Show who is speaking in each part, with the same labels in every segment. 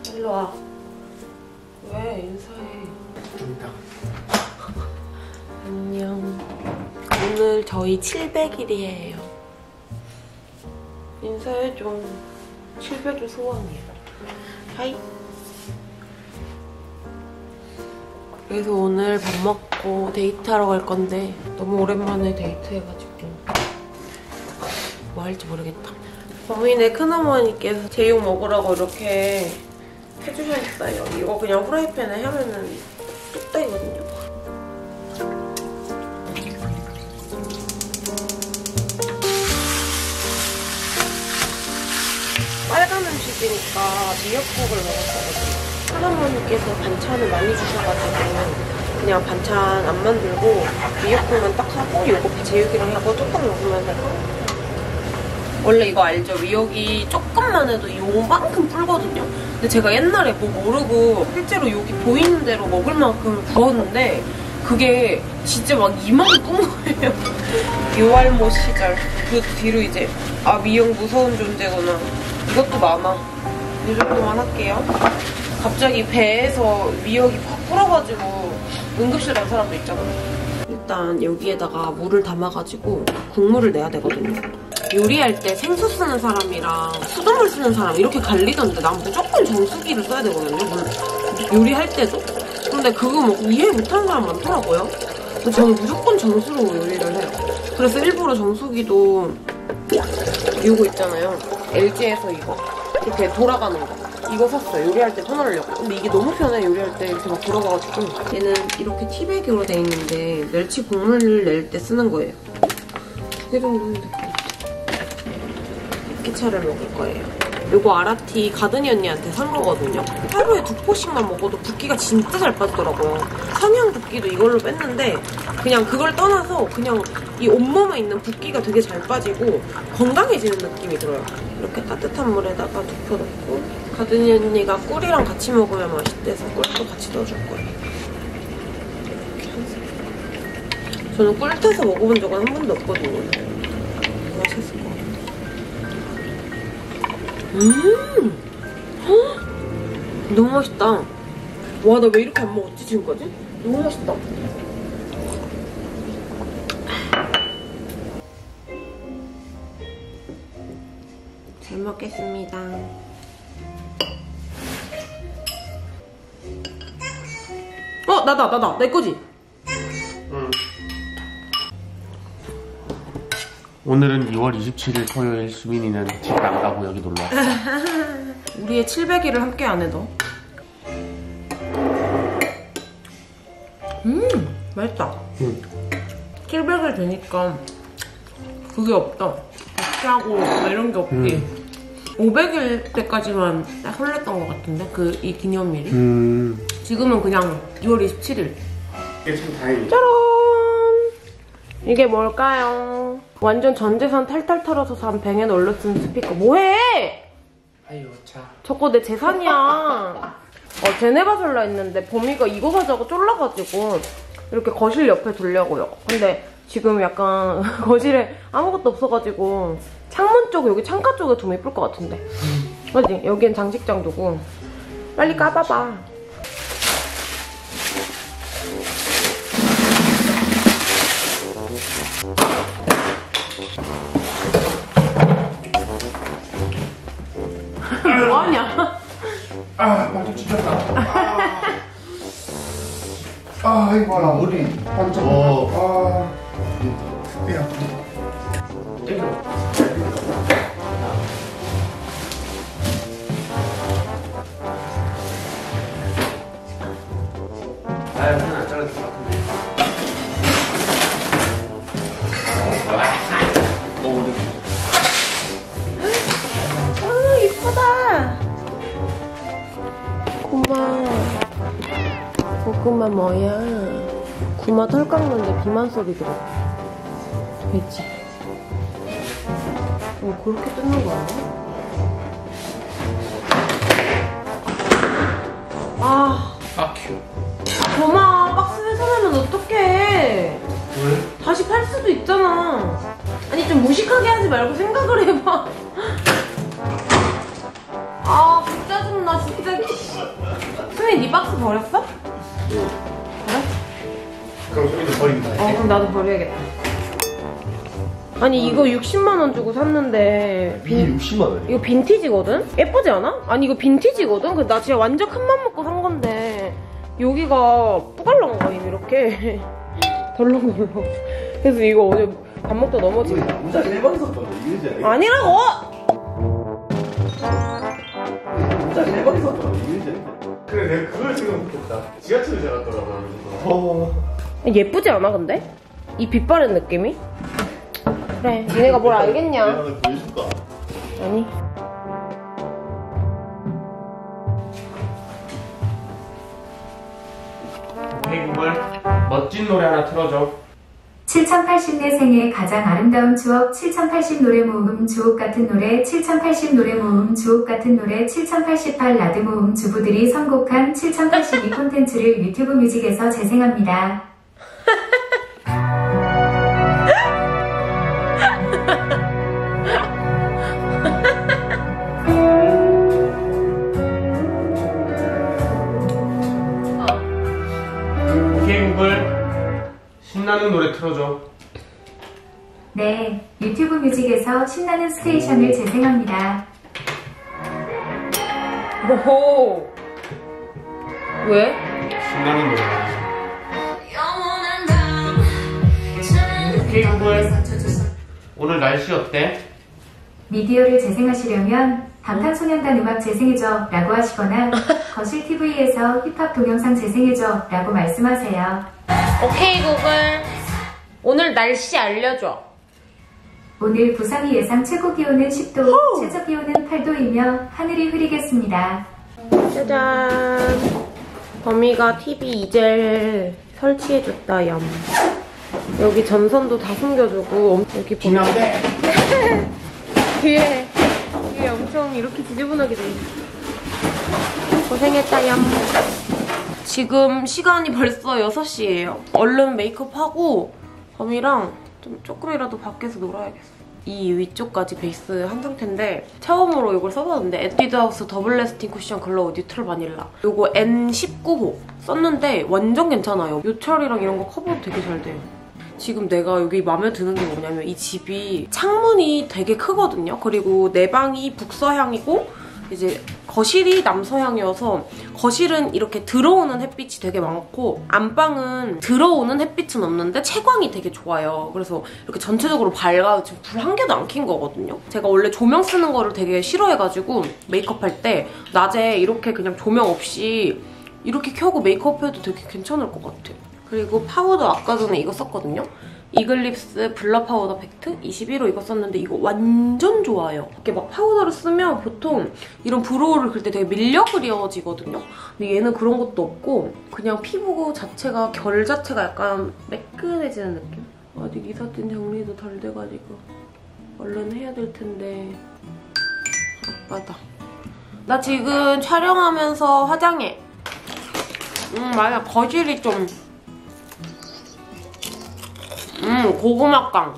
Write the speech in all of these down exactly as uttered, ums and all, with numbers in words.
Speaker 1: 일로 와. 왜 인사해?
Speaker 2: 좀이따.
Speaker 1: 안녕. 오늘 저희 칠백 일이에요. 인사해줘. 칠백일 소원이야. 하이. 그래서 오늘 밥 먹고 데이트하러 갈 건데 너무 오랜만에 데이트해가지고 뭐 할지 모르겠다. 범인의 큰어머니께서 제육 먹으라고 이렇게 해주셨어요. 이거 그냥 후라이팬에 하면은 뚝딱이거든요. 빨간 음식이니까 미역국을 먹었거든요. 큰어머니께서 반찬을 많이 주셔가지고 그냥 반찬 안 만들고 미역국만 딱 하고 요거 제육이랑 하고 조금 먹으면 될 것 같아요. 원래 이거 알죠? 미역이 조금만 해도 요만큼 불거든요? 근데 제가 옛날에 뭐 모르고 실제로 여기 보이는 대로 먹을 만큼 부었는데 그게 진짜 막 이만큼 꾼 거예요. 요알못 시절. 그 뒤로 이제 아 미역 무서운 존재구나. 이것도 많아. 이 정도만 할게요. 갑자기 배에서 미역이 확 불어가지고 응급실 간 사람도 있잖아요. 일단 여기에다가 물을 담아가지고 국물을 내야 되거든요. 요리할 때 생수 쓰는 사람이랑 수돗물 쓰는 사람 이렇게 갈리던데 난 무조건 정수기를 써야 되거든요. 물 요리할 때도. 근데 그거 막 이해 못하는 사람 많더라고요. 근데 저는 무조건 정수로 요리를 해요. 그래서 일부러 정수기도 이거 있잖아요. 엘지에서 이거 이렇게 돌아가는 거 이거 샀어요. 요리할 때 편하려고. 근데 이게 너무 편해. 요리할 때 이렇게 막 돌아가가지고. 얘는 이렇게 티백으로 돼 있는데 멸치 국물을 낼 때 쓰는 거예요. 두 개 정도 하면 될 것 같아요. 깨차를 먹을 거예요. 요거 아라티 가든이 언니한테 산 거거든요. 하루에 두 포씩만 먹어도 붓기가 진짜 잘 빠지더라고요. 성형 붓기도 이걸로 뺐는데 그냥 그걸 떠나서 그냥 이 온몸에 있는 붓기가 되게 잘 빠지고 건강해지는 느낌이 들어요. 이렇게 따뜻한 물에다가 덮어놓고 가든이 언니가 꿀이랑 같이 먹으면 맛있대서 꿀도 같이 넣어줄 거예요. 이렇게 한 스푼. 저는 꿀 타서 먹어본 적은 한 번도 없거든요. 맛있을 것 같아요. 음! 헉! 너무 맛있다. 와, 나 왜 이렇게 안 먹었지, 지금까지? 너무 맛있다. 잘 먹겠습니다. 어, 나다, 나다. 내 거지?
Speaker 2: 응. 오늘은 이월 이십칠일 토요일. 수빈이는 집 안 가고 여기 놀러 왔어.
Speaker 1: 우리의 칠백 일을 함께 안 해도. 음, 맛있다.
Speaker 2: 응.
Speaker 1: 칠백 일 되니까 그게 없다. 박자고 뭐 이런 게 없지. 음. 오백 일 때까지만 딱 설렜던 것 같은데, 그 이 기념일이.
Speaker 2: 음.
Speaker 1: 지금은 그냥 이월 이십칠일.
Speaker 2: 이게 참 다행이다.
Speaker 1: 짜란! 이게 뭘까요? 완전 전 재산 탈탈 털어서 산 뱅앤 올러슨 스피커. 뭐해!
Speaker 2: 아유, 자.
Speaker 1: 저거 내 재산이야. 어, 제네바설라 했는데 범이가 이거 가자고 쫄라가지고 이렇게 거실 옆에 두려고요. 근데 지금 약간 거실에 아무것도 없어가지고 창문 쪽, 여기 창가 쪽에 좀 예쁠 것 같은데. 음. 그지? 여기엔 장식장 두고. 빨리 까봐봐. 뭐하냐?
Speaker 2: 아, 반짝 찢었다. 아, 아 이거 봐라. 머리 반짝. 어. 아, 야, 땡겨. 아유, 하나 안 잘랐을 것 같은데.
Speaker 1: 아, 이쁘다. 고마. 고구마 뭐야? 구마 털 깎는데 비만 소리 들어. 그치? 어, 그렇게 뜯는 거 아니야? 아.
Speaker 2: 아큐.
Speaker 1: 범아, 박스에 사면 어떡해.
Speaker 2: 왜?
Speaker 1: 다시 팔 수도 있잖아. 아니, 좀 무식하게 하지 말고 생각을 해봐. 아, 그 짜증나, 진짜. 박스 버렸어?
Speaker 2: 응.
Speaker 1: 그래?
Speaker 2: 그럼 소민도 버린다.
Speaker 1: 어, 그럼 나도 버려야겠다. 아니 이거 육십만 원 주고 샀는데
Speaker 2: 이게 육십만 원이야?
Speaker 1: 이거 빈티지거든? 예쁘지 않아? 아니 이거 빈티지거든? 근데 나 진짜 완전 큰맘 먹고 산 건데 여기가 뿌갈난 거임 이렇게 덜렁덜렁. 그래서 이거 어제 밥 먹다 넘어지고.
Speaker 2: 이거 모자 일반 샀거든. 이거지 아니야?
Speaker 1: 아니라고!
Speaker 2: 모자 일반 샀거든. 이거지 아니야? 그래 내가 그걸 지금 못했다. 지하철을 잡았더라고. 어.
Speaker 1: 예쁘지 않아 근데? 이 빛 바른 느낌이? 그래 니네가 뭘 알겠냐?
Speaker 2: 내가 하나 보여줄까?
Speaker 1: 아니
Speaker 3: 오케이 구글 멋진 노래 하나 틀어줘.
Speaker 4: 칠천팔십 내 생애 가장 아름다운 추억 칠천팔십 노래 모음 주옥 같은 노래 칠천팔십 노래 모음 주옥 같은 노래 칠천팔십팔 라드 모음 주부들이 선곡한 칠천팔십이 콘텐츠를 유튜브 뮤직에서 재생합니다.
Speaker 3: 오케이 구글 신나는 노래 틀어줘.
Speaker 4: 네, 유튜브 뮤직에서 신나는 스테이션을 재생합니다.
Speaker 1: 오호 왜?
Speaker 3: 신나는 노래. 오케이 구글 오늘 날씨 어때?
Speaker 4: 미디어를 재생하시려면 방탄소년단 음악 재생해줘 라고 하시거나 거실 티비에서 힙합 동영상 재생해줘 라고 말씀하세요.
Speaker 1: 오케이 구글 오늘 날씨 알려줘.
Speaker 4: 오늘 부산이 예상 최고 기온은 십 도, 최저 기온은 팔 도이며 하늘이 흐리겠습니다.
Speaker 1: 짜잔 범이가 티비 이젤 설치해줬다 얌. 여기 전선도 다 숨겨주고 여기 보면 뒤에 뒤에 엄청 이렇게 지저분하게 돼 있어. 고생했다 얌. 지금 시간이 벌써 여섯 시예요 얼른 메이크업하고 범이랑 좀 조금이라도 밖에서 놀아야겠어. 이 위쪽까지 베이스 한 상태인데 처음으로 이걸 써봤는데 에뛰드 하우스 더블 레스팅 쿠션 글로우 뉴트럴 바닐라 요거 엔 십구 호 썼는데 완전 괜찮아요. 요철이랑 이런 거 커버도 되게 잘 돼요. 지금 내가 여기 마음에 드는 게 뭐냐면 이 집이 창문이 되게 크거든요. 그리고 내 방이 북서향이고 이제 거실이 남서향이어서 거실은 이렇게 들어오는 햇빛이 되게 많고 안방은 들어오는 햇빛은 없는데 채광이 되게 좋아요. 그래서 이렇게 전체적으로 밝아 지금 불 한 개도 안 킨 거거든요. 제가 원래 조명 쓰는 거를 되게 싫어해가지고 메이크업 할 때 낮에 이렇게 그냥 조명 없이 이렇게 켜고 메이크업 해도 되게 괜찮을 것 같아요. 그리고 파우더 아까 전에 이거 썼거든요. 이글립스 블러 파우더 팩트 이십일 호 이거 썼는데 이거 완전 좋아요. 이렇게 막 파우더를 쓰면 보통 이런 브로우를 그릴 때 되게 밀려 그려지거든요. 근데 얘는 그런 것도 없고 그냥 피부 자체가 결 자체가 약간 매끈해지는 느낌? 아직 이삿짐 정리도 덜 돼가지고 얼른 해야 될 텐데 아빠다. 나 지금 촬영하면서 화장해. 음 맞아 거실이 좀 음 고구마깡.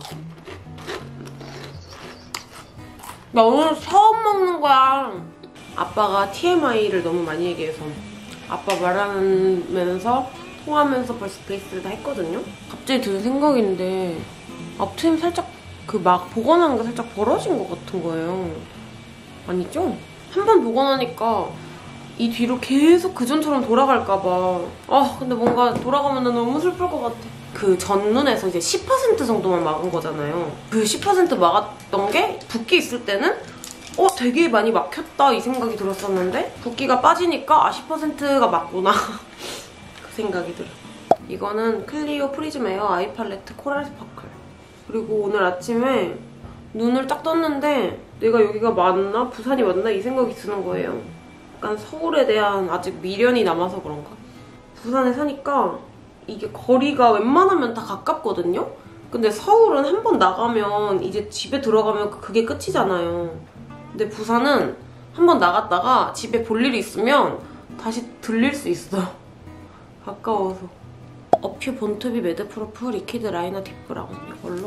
Speaker 1: 나 오늘 처음 먹는 거야. 아빠가 티엠아이를 너무 많이 얘기해서 아빠 말하면서 통하면서 벌써 베이스를 다 했거든요. 갑자기 드는 생각인데 앞트임 살짝 그 막 보관한 게 살짝 벌어진 것 같은 거예요. 아니죠? 한 번 보관하니까 이 뒤로 계속 그전처럼 돌아갈까 봐. 아 근데 뭔가 돌아가면 너무 슬플 것 같아. 그 전눈에서 이제 십 퍼센트 정도만 막은 거잖아요. 그 십 퍼센트 막았던 게 붓기 있을 때는 어 되게 많이 막혔다 이 생각이 들었었는데 붓기가 빠지니까 아 십 퍼센트가 맞구나 그 생각이 들어. 이거는 클리오 프리즘 에어 아이 팔레트 코랄 스파클. 그리고 오늘 아침에 눈을 딱 떴는데 내가 여기가 맞나? 부산이 맞나? 이 생각이 드는 거예요. 약간 서울에 대한 아직 미련이 남아서 그런가? 부산에 사니까 이게 거리가 웬만하면 다 가깝거든요? 근데 서울은 한 번 나가면 이제 집에 들어가면 그게 끝이잖아요. 근데 부산은 한 번 나갔다가 집에 볼 일이 있으면 다시 들릴 수 있어. 가까워서. 어퓨 본투비 매드 프로프 리퀴드 라이너 딥 브라운 이걸로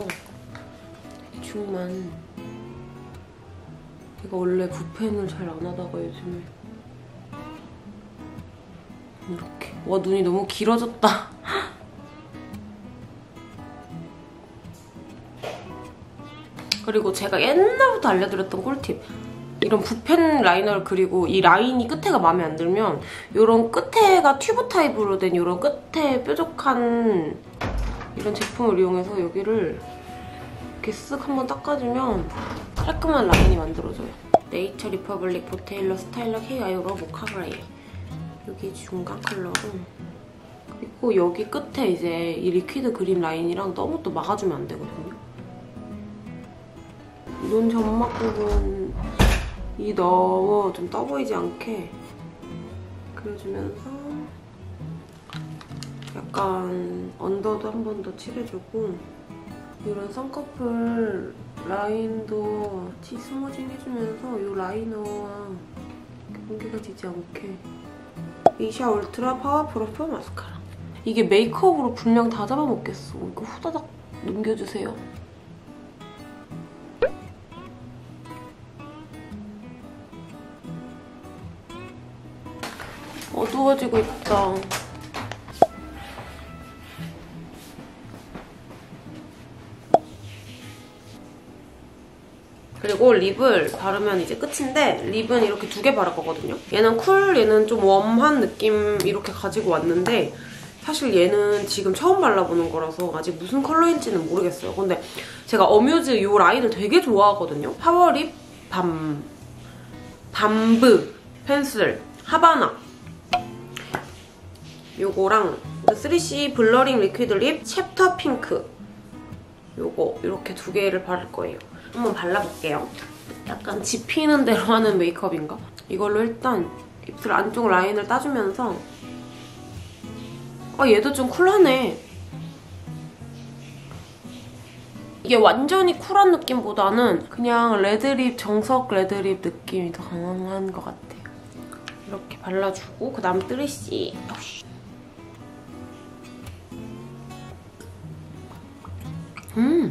Speaker 1: 대충만. 이거 원래 붓펜을 잘 안 하다가 요즘에 이렇게. 와, 눈이 너무 길어졌다. 그리고 제가 옛날부터 알려드렸던 꿀팁. 이런 붓펜 라이너를 그리고 이 라인이 끝에가 마음에 안 들면 이런 끝에가 튜브 타입으로 된 이런 끝에 뾰족한 이런 제품을 이용해서 여기를 이렇게 쓱 한번 닦아주면 깔끔한 라인이 만들어져요. 네이처 리퍼블릭 보테일러 스타일러 K 아이브로우 모카 그레이. 여기 중간 컬러로. 그리고 여기 끝에 이제 이 리퀴드 그린 라인이랑 너무 또 막아주면 안 되거든요. 눈 점막 부분이 너무 좀 떠 보이지 않게 그려주면서 약간 언더도 한 번 더 칠해주고 이런 쌍꺼풀 라인도 티 스무징 해주면서 이 라이너와 경계가 지지 않게 이샤 울트라 파워 프로프 마스카라. 이게 메이크업으로 분량 다 잡아먹겠어. 이거 후다닥 넘겨주세요. 어두워지고 있다. 그리고 립을 바르면 이제 끝인데 립은 이렇게 두 개 바를 거거든요. 얘는 쿨, 얘는 좀 웜한 느낌 이렇게 가지고 왔는데 사실 얘는 지금 처음 발라보는 거라서 아직 무슨 컬러인지는 모르겠어요. 근데 제가 어뮤즈 이 라인을 되게 좋아하거든요. 파워립 밤, 밤브 펜슬 하바나 요거랑 쓰리씨 블러링 리퀴드 립 챕터 핑크 요거 이렇게 두 개를 바를 거예요. 한번 발라볼게요. 약간 지피는 대로 하는 메이크업인가? 이걸로 일단 입술 안쪽 라인을 따주면서 아 얘도 좀 쿨하네. 이게 완전히 쿨한 느낌보다는 그냥 레드립, 정석 레드립 느낌이 더 강한 것 같아요. 이렇게 발라주고 그 다음 쓰리씨 음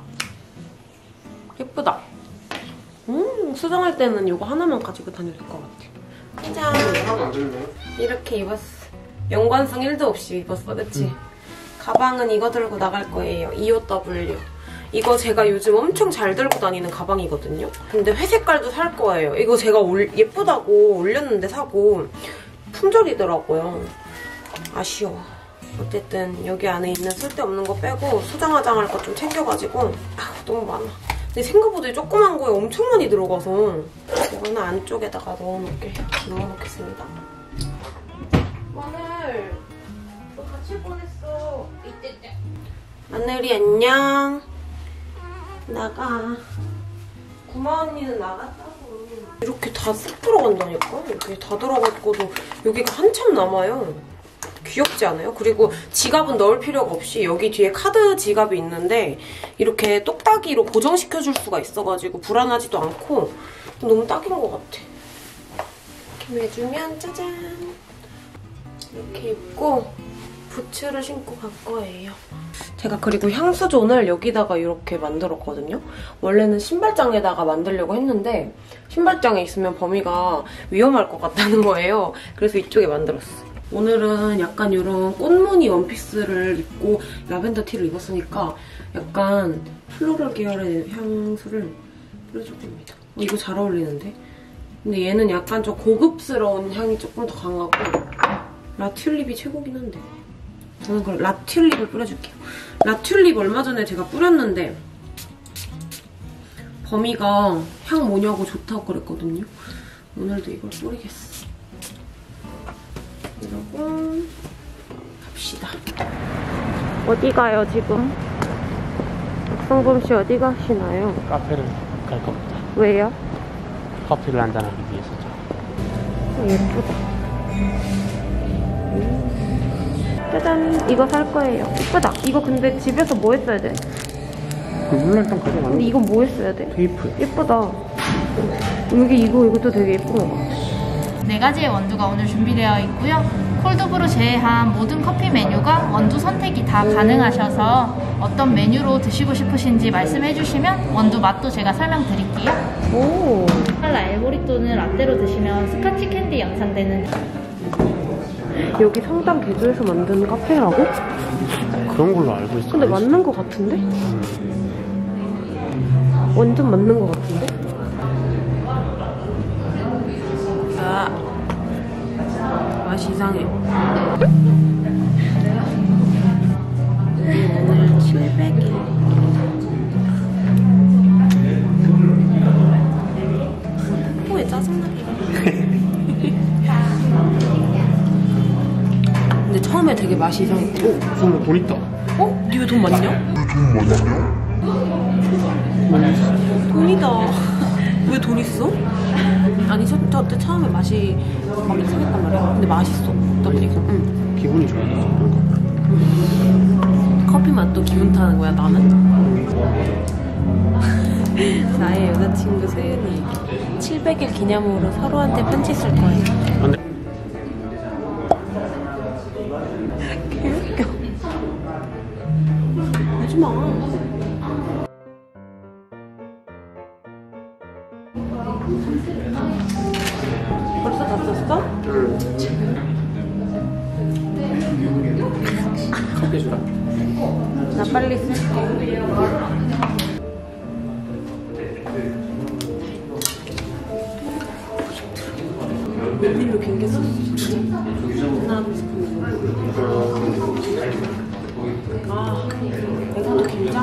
Speaker 1: 예쁘다. 음 수정할 때는 이거 하나만 가지고 다녀도 될 것 같아. 짠! 이렇게 입었어. 연관성 일도 없이 입었어, 그치? 음. 가방은 이거 들고 나갈 거예요. 이오더블유. 이거 제가 요즘 엄청 잘 들고 다니는 가방이거든요. 근데 회색깔도 살 거예요. 이거 제가 올, 예쁘다고 올렸는데 사고 품절이더라고요. 아쉬워. 어쨌든 여기 안에 있는 쓸데없는 거 빼고 소장 화장할 거 좀 챙겨가지고 아 너무 많아. 근데 생각보다 조그만 거에 엄청 많이 들어가서 이거는 안쪽에다가 넣어놓게 넣어놓겠습니다. 마늘 너 같이 보냈어. 이때 마늘이 안녕. 나가. 구마 언니는 나갔다고. 이렇게 다 쓱 들어간다니까? 이렇게 다 들어갔고도 여기가 한참 남아요. 귀엽지 않아요? 그리고 지갑은 넣을 필요가 없이 여기 뒤에 카드 지갑이 있는데 이렇게 똑딱이로 고정시켜줄 수가 있어가지고 불안하지도 않고 너무 딱인 것 같아. 이렇게 매주면 짜잔! 이렇게 입고 부츠를 신고 갈 거예요. 제가 그리고 향수존을 여기다가 이렇게 만들었거든요. 원래는 신발장에다가 만들려고 했는데 신발장에 있으면 범위가 위험할 것 같다는 거예요. 그래서 이쪽에 만들었어요. 오늘은 약간 이런 꽃무늬 원피스를 입고 라벤더 티를 입었으니까 약간 플로럴 계열의 향수를 뿌려줄 겁니다. 이거 잘 어울리는데? 근데 얘는 약간 좀 고급스러운 향이 조금 더 강하고 라튤립이 최고긴 한데 저는 그럼 라튤립을 뿌려줄게요. 라튤립 얼마 전에 제가 뿌렸는데 범이가 향 뭐냐고 좋다고 그랬거든요. 오늘도 이걸 뿌리겠어. 이러고 갑시다. 어디 가요 지금? 박성범 씨 어디 가시나요?
Speaker 3: 카페를 갈 겁니다.
Speaker 1: 왜요?
Speaker 3: 커피를 한잔하기 위해서죠.
Speaker 1: 예쁘다. 음. 짜잔! 이거 살 거예요. 예쁘다. 이거 근데 집에서 뭐 했어야 돼?
Speaker 3: 그 물렁탕 가져가는
Speaker 1: 근데 이건 뭐 했어야 돼?
Speaker 3: 테이프.
Speaker 1: 예쁘다. 여기 이거 이것도 되게 예쁜 거 같아.
Speaker 5: 네 가지의 원두가 오늘 준비되어 있고요. 콜드브루 제외한 모든 커피 메뉴가 원두 선택이 다 가능하셔서 어떤 메뉴로 드시고 싶으신지 말씀해 주시면 원두 맛도 제가 설명드릴게요.
Speaker 1: 오.
Speaker 5: 칼라 엘보리또는 라떼로 드시면 스카치 캔디 연상되는
Speaker 1: 여기 성당 개조해서 만든 카페라고?
Speaker 3: 그런 걸로 알고 있어.
Speaker 1: 근데 맞는 것 같은데? 완전 맞는 것 같은데? 아, 맛이 이상해. 오늘 칠백 일. 왜 짜증나게. 근데 처음에 되게 맛이 이상했고.
Speaker 3: 어? 무슨 돈 있다.
Speaker 1: 어? 니 왜 돈 많냐? 돈 많냐? 돈이다. 왜 돈 있어? 아니 저, 저 때 처음에 맛이 막 이상했단 말이야. 근데 맛있어. 그리고 응.
Speaker 3: 기분이 좋아.
Speaker 1: 커피 맛도 기분 타는 거야 나는? 나의 여자친구 세윤이 칠백 일 기념으로 서로한테 편지 쓸 거예요.
Speaker 3: 안 돼.
Speaker 1: 개웃겨. 하지마. 벌써 다 썼어?
Speaker 3: 응. 커피 주라.
Speaker 1: 나 빨리 쓸게. 웬일로 길게 썼어? 하나도 싶은 아, 내가 더 길잖아.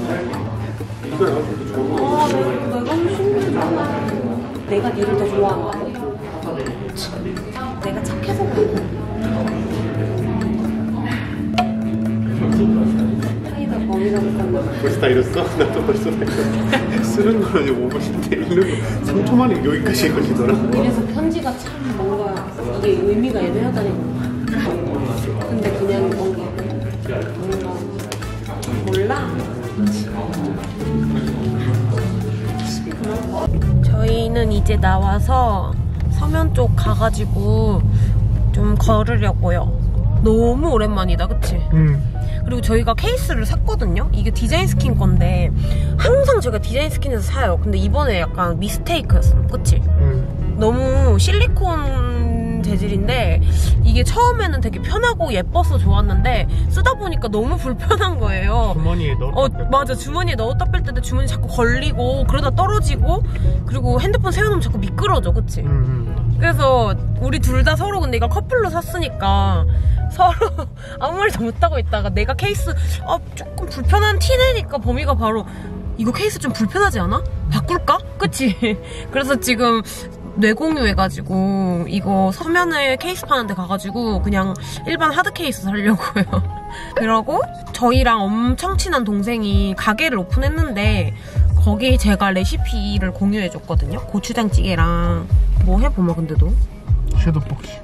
Speaker 1: 아, 내가, 내가 힘들잖아. 내가 니를 더 좋아한다. 내가 착해서 그래. 사이다 범이라고 썼나?
Speaker 3: 벌써 다 이랬어? 나도 벌써 다 이랬어. 쓰는 거는 오 분인데 읽는 거 삼 초 만에 여기까지 걸리더라.
Speaker 1: 이래서 편지가 참 뭔가 이게 의미가 애매하다는 거. 근데 그냥 뭔가 뭔가 몰라. 저희는 이제 나와서 서면 쪽 가가지고 좀 걸으려고요. 너무 오랜만이다, 그치?
Speaker 3: 응.
Speaker 1: 그리고 저희가 케이스를 샀거든요? 이게 디자인 스킨 건데 항상 저희가 디자인 스킨에서 사요. 근데 이번에 약간 미스테이크였어, 그치?
Speaker 3: 응.
Speaker 1: 너무 실리콘 재질인데 이게 처음에는 되게 편하고 예뻐서 좋았는데 쓰다 보니까 너무 불편한 거예요.
Speaker 3: 주머니에 넣어.
Speaker 1: 어, 맞아. 주머니에 넣었다 뺄 때도 주머니 자꾸 걸리고 그러다 떨어지고 그리고 핸드폰 세워놓으면 자꾸 미끄러져, 그치?
Speaker 3: 응, 응.
Speaker 1: 그래서 우리 둘 다 서로 근데 이걸 커플로 샀으니까 서로 아무 말도 못하고 있다가 내가 케이스 어, 조금 불편한 티 내니까 범이가 바로 이거 케이스 좀 불편하지 않아? 바꿀까? 그치? 그래서 지금 뇌공유해가지고 이거 서면을 케이스 파는 데 가가지고 그냥 일반 하드 케이스 사려고요. 그러고 저희랑 엄청 친한 동생이 가게를 오픈했는데 거기 제가 레시피를 공유해줬거든요. 고추장찌개랑 뭐 해? 범아 근데 너?
Speaker 3: 섀도우 복시.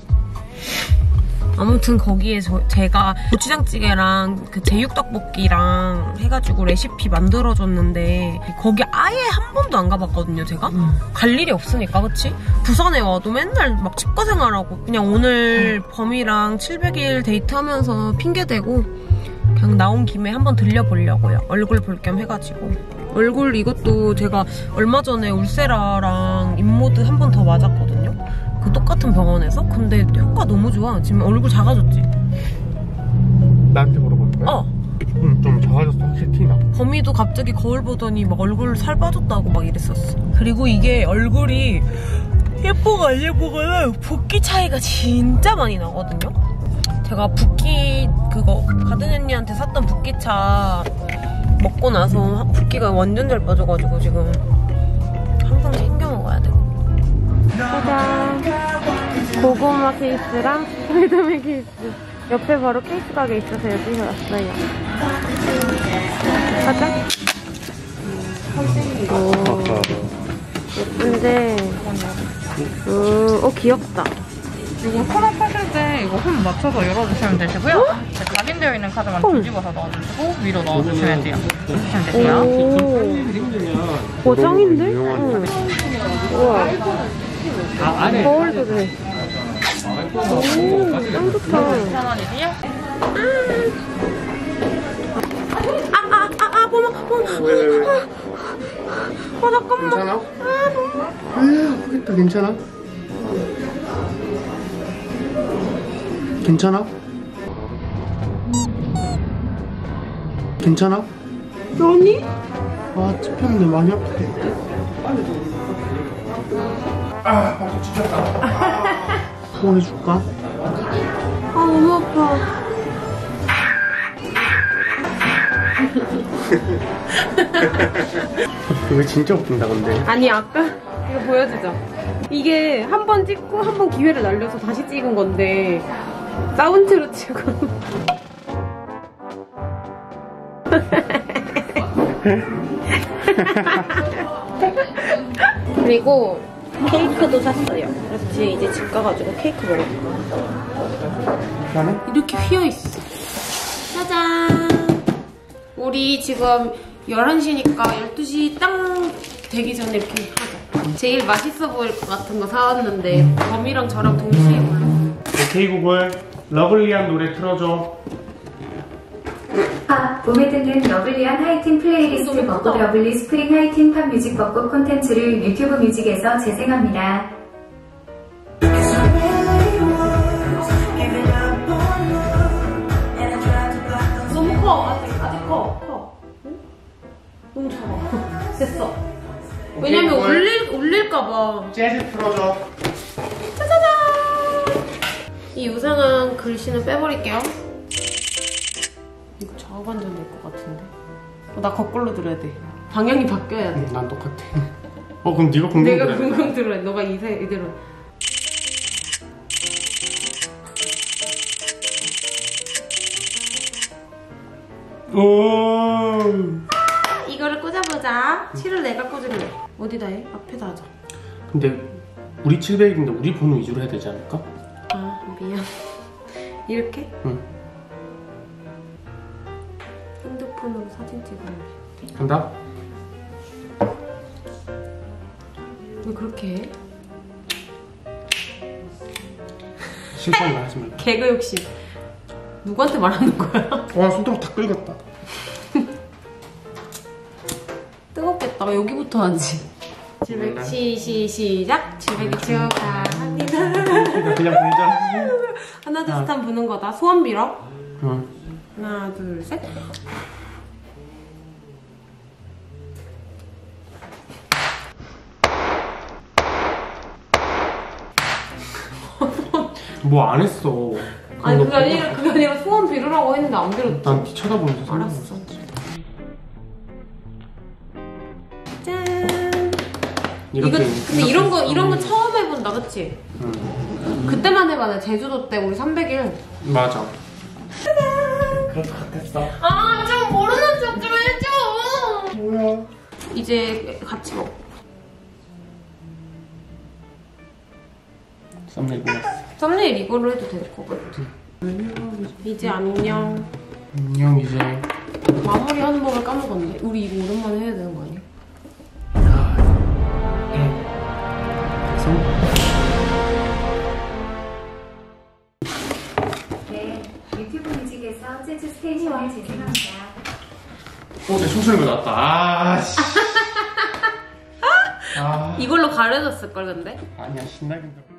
Speaker 1: 아무튼 거기에 저, 제가 고추장찌개랑 그 제육떡볶이랑 해가지고 레시피 만들어줬는데 거기 아예 한 번도 안 가봤거든요, 제가. 음. 갈 일이 없으니까, 그치? 부산에 와도 맨날 막 집과 생활하고 그냥 오늘 음. 범이랑 칠백 일 데이트하면서 핑계대고 그냥 나온 김에 한번 들려보려고요. 얼굴 볼 겸 해가지고. 얼굴 이것도 제가 얼마 전에 울세라랑 인모드 한 번 더 맞았거든요. 그 똑같은 병원에서. 근데 효과 너무 좋아. 지금 얼굴 작아졌지?
Speaker 3: 나한테 물어보는 거야?
Speaker 1: 어.
Speaker 3: 응, 좀 작아졌어. 확실히 티나.
Speaker 1: 범이도 갑자기 거울 보더니 막 얼굴 살 빠졌다고 막 이랬었어. 그리고 이게 얼굴이 예뻐가 안 예뻐가 붓기 차이가 진짜 많이 나거든요. 제가 붓기 그거 가든 언니한테 샀던 붓기차 먹고 나서 붓기가 완전 잘 빠져가지고 지금 항상 챙겨 먹어야 돼. 짜잔! 고구마 케이스랑 스파이더맨 케이스. 옆에 바로 케이스 가게 있어서 여기서 왔어요. 가자. 오, 예쁜데. 음, 어, 귀엽다.
Speaker 5: 이거 콜업하실 때 이거 홈 맞춰서 열어주시면 되시고요. 어? 각인되어 있는 카드만 뒤집어서 넣어주시고 위로 넣어주시면 돼요. 넣어주시면 되세요.
Speaker 1: 오, 오 짱인데? 응. 우와. 거울도 돼. 오, 짱 좋다.
Speaker 5: 이천 원이세요?
Speaker 1: 아, 아, 아, 아, 보마, 보마.
Speaker 3: 왜, 왜, 왜?
Speaker 1: 어, 잠깐만.
Speaker 3: 괜찮아?
Speaker 1: 아, 너무.
Speaker 3: 아, 아프겠다. 괜찮아? 괜찮아? 괜찮아?
Speaker 1: 아니?
Speaker 3: 아, 찝혔는데 많이 아프대. 아, 발톱 찢었다. 아, 후원해줄까?
Speaker 1: 아, 너무 아파.
Speaker 3: 이거 진짜 웃긴다, 근데.
Speaker 1: 아니, 아까 이거 보여주자. 이게 한 번 찍고 한 번 기회를 날려서 다시 찍은 건데 사운드로 찍고. 그리고 케이크도 샀어요. 그래서 뒤에 이제 집 가가지고 케이크 먹을 거야.
Speaker 3: 나는?
Speaker 1: 이렇게 휘어있어. 짜잔! 우리 지금 열한 시니까 열두 시 땅 되기 전에 이렇게 하자. 제일 맛있어 보일 것 같은 거 사왔는데 범이랑 저랑 동시에 골라.
Speaker 3: 오케이 구글, 러블리한 노래 틀어줘.
Speaker 4: 팝, 봄에 듣는 러블리한 하이틴 플레이리스트 벚꽃 러블리 스프링 하이틴 팝 뮤직 벚꽃 콘텐츠를 유튜브 뮤직에서 재생합니다.
Speaker 1: 너무 커. 아직, 아직 커. 커. 응? 너무 작아. 됐어. 왜냐면
Speaker 3: 오케이,
Speaker 1: 올릴, 올릴까봐.
Speaker 3: 재즈 틀어줘.
Speaker 1: 짜자잔! 이 유상한 글씨는 빼버릴게요. 이거 좌우반전 될 것 같은데. 어, 나 거꾸로 들어야 돼. 방향이 바뀌어야 돼.
Speaker 3: 응, 난 똑같아. 어, 그럼 네가 공공
Speaker 1: 내가
Speaker 3: 들어야 돼.
Speaker 1: 궁금 들어야 돼. 너가 이세, 이대로.
Speaker 3: 오.
Speaker 1: 이거를 꽂아보자. 칠을 내가 꽂을래. 어디다 해? 앞에다 하자.
Speaker 3: 근데 우리 칠백인데 우리 번호 위주로 해야 되지 않을까?
Speaker 1: 아, 미안. 이렇게?
Speaker 3: 응.
Speaker 1: 핸드폰으로 사진 찍어야지.
Speaker 3: 간다.
Speaker 1: 왜 그렇게 해?
Speaker 3: 실수한 거 하지 말고.
Speaker 1: 개그 욕심. 누구한테 말하는 거야?
Speaker 3: 와, 손톱 다 긁었다.
Speaker 1: 뜨겁겠다. 여기부터 하지. 칠백, 시, 시, 시작. 칠백이 축하합니다.
Speaker 3: 그냥 보자.
Speaker 1: 하나, 둘, 셋 하면 부는 거다. 소원 빌어.
Speaker 3: 응.
Speaker 1: 하나, 둘, 셋.
Speaker 3: 뭐 안 했어.
Speaker 1: 아니, 그게 아니라, 그게 아니라 소원 빌으라고 했는데 안 빌었지.
Speaker 3: 난 뒤 쳐다보면서.
Speaker 1: 알았어. 짠.
Speaker 3: 이렇게.
Speaker 1: 이거, 근데 이런 거, 이런 거 처음 해본다, 그치?
Speaker 3: 응.
Speaker 1: 그때만 해봐. 제주도 때 우리 삼백 일.
Speaker 3: 맞아. 그럴 것 같았어.
Speaker 1: 아, 좀 모르는 척 좀 해줘.
Speaker 3: 뭐야?
Speaker 1: 이제 같이 먹어.
Speaker 3: 썸네일 골랐어.
Speaker 1: 썸네일 이걸로 해도 될 것 같아. 이제 안녕.
Speaker 3: 안녕, 이제.
Speaker 1: 마무리하는 법을 까먹었네. 우리 이거 오랜만에 해야 되는 거 아니야?
Speaker 4: 네, 유튜브 뮤직에서 재즈 스테이션을 재생합니다.
Speaker 3: 어, 내 총소리가 났다. 아, 씨. 아.
Speaker 1: 이걸로 가려졌을걸, 근데?
Speaker 3: 아니야, 신나게.